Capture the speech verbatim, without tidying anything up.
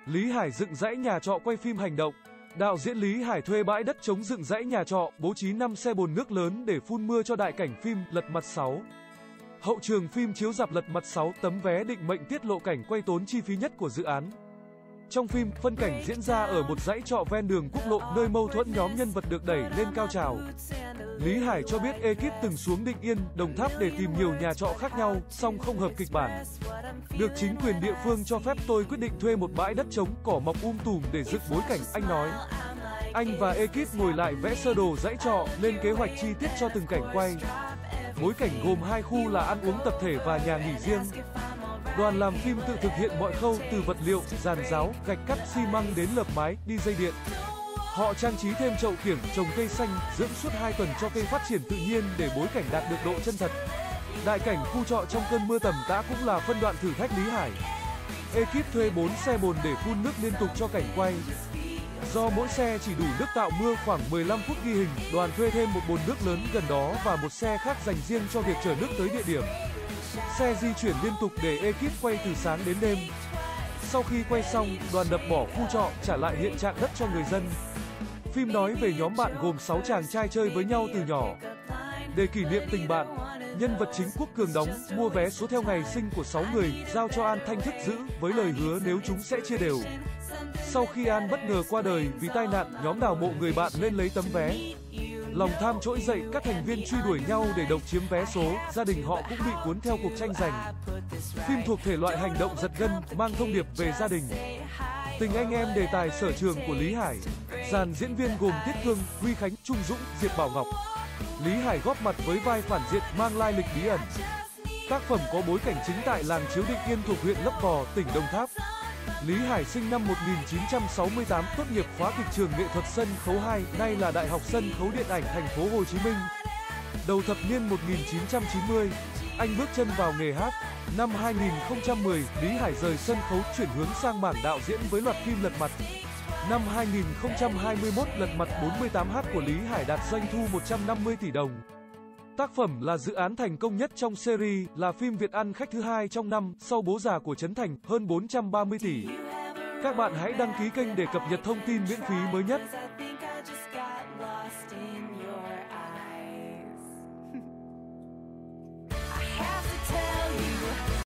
Lý Hải dựng dãy nhà trọ quay phim hành động. Đạo diễn Lý Hải thuê bãi đất trống dựng dãy nhà trọ, bố trí năm xe bồn nước lớn để phun mưa cho đại cảnh phim Lật Mặt sáu. Hậu trường phim chiếu rạp Lật Mặt sáu, tấm vé định mệnh tiết lộ cảnh quay tốn chi phí nhất của dự án. Trong phim, phân cảnh diễn ra ở một dãy trọ ven đường quốc lộ, nơi mâu thuẫn nhóm nhân vật được đẩy lên cao trào. Lý Hải cho biết ekip từng xuống Định Yên, Đồng Tháp để tìm nhiều nhà trọ khác nhau, song không hợp kịch bản. Được chính quyền địa phương cho phép, tôi quyết định thuê một bãi đất trống, cỏ mọc um tùm để dựng bối cảnh, anh nói. Anh và ekip ngồi lại vẽ sơ đồ dãy trọ, lên kế hoạch chi tiết cho từng cảnh quay. Bối cảnh gồm hai khu là ăn uống tập thể và nhà nghỉ riêng. Đoàn làm phim tự thực hiện mọi khâu, từ vật liệu, giàn giáo, gạch cắt, xi măng đến lợp mái, đi dây điện. Họ trang trí thêm chậu kiểng, trồng cây xanh, dưỡng suốt hai tuần cho cây phát triển tự nhiên để bối cảnh đạt được độ chân thật. Đại cảnh khu trọ trong cơn mưa tầm tã cũng là phân đoạn thử thách Lý Hải. Ekip thuê bốn xe bồn để phun nước liên tục cho cảnh quay. Do mỗi xe chỉ đủ nước tạo mưa khoảng mười lăm phút ghi hình, đoàn thuê thêm một bồn nước lớn gần đó và một xe khác dành riêng cho việc chở nước tới địa điểm. Xe di chuyển liên tục để ekip quay từ sáng đến đêm. Sau khi quay xong, đoàn đập bỏ khu trọ, trả lại hiện trạng đất cho người dân. Phim nói về nhóm bạn gồm sáu chàng trai chơi với nhau từ nhỏ. Để kỷ niệm tình bạn, nhân vật chính Quốc Cường đóng, mua vé số theo ngày sinh của sáu người, giao cho An Thanh thức giữ, với lời hứa nếu chúng sẽ chia đều. Sau khi An bất ngờ qua đời vì tai nạn, nhóm đào mộ người bạn lên lấy tấm vé. Lòng tham trỗi dậy, các thành viên truy đuổi nhau để độc chiếm vé số, gia đình họ cũng bị cuốn theo cuộc tranh giành. Phim thuộc thể loại hành động giật gân, mang thông điệp về gia đình. Tình anh em đề tài sở trường của Lý Hải. Dàn diễn viên gồm Tiết Cương, Huy Khánh, Trung Dũng, Diệp Bảo Ngọc. Lý Hải góp mặt với vai phản diện mang lai lịch bí ẩn. Tác phẩm có bối cảnh chính tại làng Chiếu Định Yên thuộc huyện Lấp Vò, tỉnh Đồng Tháp. Lý Hải sinh năm một nghìn chín trăm sáu mươi tám, tốt nghiệp khóa kịch trường nghệ thuật sân khấu hai, nay là Đại học Sân khấu Điện ảnh Thành phố Hồ Chí Minh. Đầu thập niên một nghìn chín trăm chín mươi, anh bước chân vào nghề hát. Năm hai nghìn không trăm mười, Lý Hải rời sân khấu chuyển hướng sang mảng đạo diễn với loạt phim Lật Mặt. Năm hai nghìn không trăm hai mươi mốt, Lật Mặt bốn mươi tám h của Lý Hải đạt doanh thu một trăm năm mươi tỷ đồng. Tác phẩm là dự án thành công nhất trong series, là phim Việt ăn khách thứ hai trong năm, sau Bố Già của Trấn Thành, hơn bốn trăm ba mươi tỷ. Các bạn hãy đăng ký kênh để cập nhật thông tin miễn phí mới nhất.